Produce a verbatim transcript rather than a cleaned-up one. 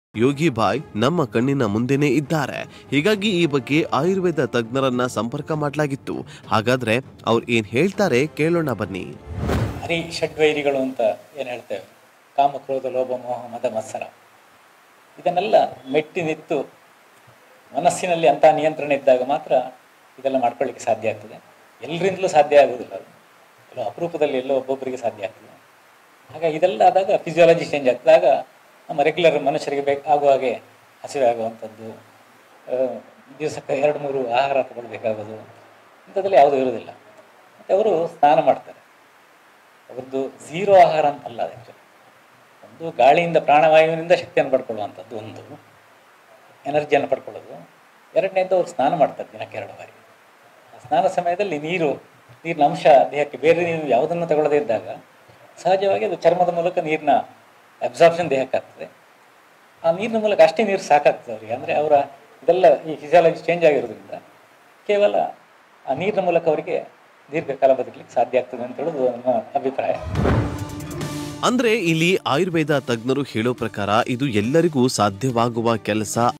ಯೋಗಿ ಬಾಯ್ ನಮ್ಮ ಕಣ್ಣಿನ ಮುಂದೆನೇ ಇದ್ದಾರೆ. ಹೀಗಾಗಿ ಈ ಬಗ್ಗೆ ಆಯುರ್ವೇದ ತಜ್ಞರನ್ನ ಸಂಪರ್ಕ ಮಾಡಲಾಗಿತ್ತು. ಹಾಗಾದ್ರೆ ಅವ್ರು ಏನ್ ಹೇಳ್ತಾರೆ ಕೇಳೋಣ ಬನ್ನಿ. ಹರಿ ಷಡ್ವೈರಿಗಳು ಅಂತ ಏನು ಹೇಳ್ತೇವೆ, ಕಾಮ ಕ್ರೋಧ ಲೋಭ ಮೋಹ ಮದ ಮತ್ಸರ, ಇದನ್ನೆಲ್ಲ ಮೆಟ್ಟಿ ನಿಂತು ಮನಸ್ಸಿನಲ್ಲಿ ಅಂಥ ನಿಯಂತ್ರಣ ಇದ್ದಾಗ ಮಾತ್ರ ಇದೆಲ್ಲ ಮಾಡ್ಕೊಳ್ಳಿಕ್ಕೆ ಸಾಧ್ಯ ಆಗ್ತದೆ. ಎಲ್ಲರಿಂದಲೂ ಸಾಧ್ಯ ಆಗೋದಿಲ್ಲ, ಅದು ಕೆಲವು ಅಪರೂಪದಲ್ಲಿ ಎಲ್ಲೋ ಒಬ್ಬೊಬ್ಬರಿಗೆ ಸಾಧ್ಯ ಆಗ್ತದೆ. ಹಾಗಾಗಿ ಇದೆಲ್ಲ ಆದಾಗ ಫಿಸಿಯಾಲಜಿ ಚೇಂಜ್ ಆಗ್ತದಾಗ ನಮ್ಮ ರೆಗ್ಯುಲರ್ ಮನುಷ್ಯರಿಗೆ ಬೇಕಾಗುವ ಹಾಗೆ ಹಸಿವೆ ಆಗುವಂಥದ್ದು, ದಿವಸಕ್ಕೆ ಎರಡು ಮೂರು ಆಹಾರ ತಗೊಳ್ಬೇಕಾಗೋದು, ಇಂಥದ್ದಲ್ಲಿ ಯಾವುದೂ ಇರೋದಿಲ್ಲ. ಮತ್ತು ಅವರು ಸ್ನಾನ ಮಾಡ್ತಾರೆ. ಅವ್ರದ್ದು ಝೀರೋ ಆಹಾರ ಅಂತಲ್ಲ ಅದು. ಒಂದು ಗಾಳಿಯಿಂದ ಪ್ರಾಣವಾಯುವಿನಿಂದ ಶಕ್ತಿಯನ್ನು ಪಡ್ಕೊಳ್ಳುವಂಥದ್ದು, ಒಂದು ಎನರ್ಜಿಯನ್ನು ಪಡ್ಕೊಳ್ಳೋದು. ಎರಡನೇದು ಅವ್ರು ಸ್ನಾನ ಮಾಡ್ತಾರೆ ದಿನಕ್ಕೆ ಎರಡು ಬಾರಿ. ಸ್ನಾನ ಸಮಯದಲ್ಲಿ ನೀರು ನೀರಿನ ಅಂಶ ದೇಹಕ್ಕೆ ಬೇರೆ ನೀವು ಯಾವುದನ್ನು ತಗೊಳ್ಳದೇ ಇದ್ದಾಗ ಸಹಜವಾಗಿ ಅದು ಚರ್ಮದ ಮೂಲಕ ನೀರಿನ ಅಬ್ಸಾರ್ಪ್ಷನ್ ದೇಹಕ್ಕೆ ಆಗ್ತದೆ. ಆ ನೀರಿನ ಮೂಲಕ ಅಷ್ಟೇ ನೀರು ಸಾಕಾಗ್ತದೆ ಅವರಿಗೆ. ಅಂದರೆ ಅವರ ಇದೆಲ್ಲ ಈ ಫಿಸಿಯಾಲಜಿ ಚೇಂಜ್ ಆಗಿರೋದ್ರಿಂದ ಕೇವಲ ಆ ನೀರಿನ ಮೂಲಕ ಅವರಿಗೆ ದೀರ್ಘಕಾಲ ಬದುಕಲಿಕ್ಕೆ ಸಾಧ್ಯ ಆಗ್ತದೆ ಅಂತ ಹೇಳೋದು ನನ್ನ ಅಭಿಪ್ರಾಯ. ಅಂದ್ರೆ ಇಲ್ಲಿ ಆಯುರ್ವೇದ ತಜ್ಞರು ಹೇಳೋ ಪ್ರಕಾರ ಇದು ಎಲ್ಲರಿಗೂ ಸಾಧ್ಯವಾಗುವ ಕೆಲಸ